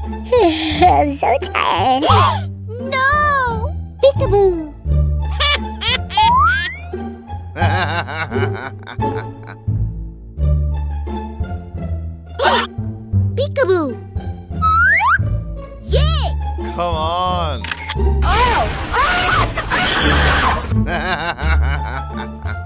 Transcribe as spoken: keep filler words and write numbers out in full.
I'm so tired. No! Peekaboo! Peekaboo! Yay! Come on. Oh!